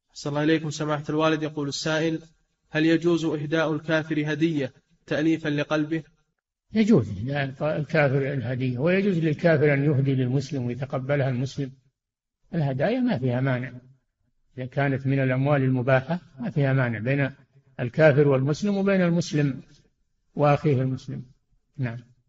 أحسن الله إليكم سماحة الوالد. يقول السائل: هل يجوز إهداء الكافر هدية تأليفا لقلبه؟ يجوز إهداء الكافر الهدية، ويجوز للكافر أن يهدي للمسلم ويتقبلها المسلم. الهدايا ما فيها مانع، إذا كانت من الأموال المباحة ما فيها مانع بين الكافر والمسلم وبين المسلم وأخيه المسلم. نعم.